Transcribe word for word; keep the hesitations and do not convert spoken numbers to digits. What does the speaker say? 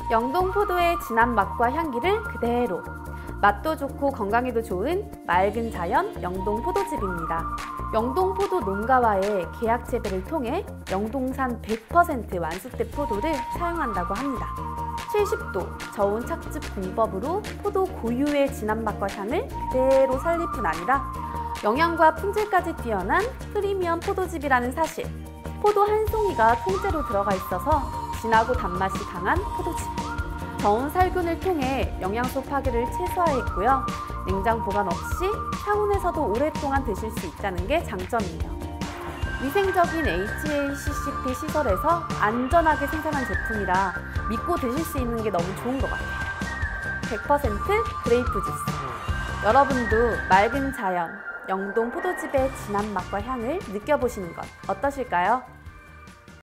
영동 포도의 진한 맛과 향기를 그대로, 맛도 좋고 건강에도 좋은 맑은 자연 영동 포도즙입니다. 영동 포도 농가와의 계약 재배를 통해 영동산 백 퍼센트 완숙대 포도를 사용한다고 합니다. 칠십 도 저온 착즙 공법으로 포도 고유의 진한 맛과 향을 그대로 살릴 뿐 아니라 영양과 품질까지 뛰어난 프리미엄 포도즙이라는 사실. 포도 한 송이가 통째로 들어가 있어서 진하고 단맛이 강한 포도즙. 저온 살균을 통해 영양소 파괴를 최소화했고요. 냉장 보관 없이 상온에서도 오랫동안 드실 수 있다는 게 장점이에요. 위생적인 에이치에이씨씨피 시설에서 안전하게 생산한 제품이라 믿고 드실 수 있는 게 너무 좋은 것 같아요. 백 퍼센트 그레이프 주스. 여러분도 맑은 자연, 영동 포도즙의 진한 맛과 향을 느껴보시는 것 어떠실까요?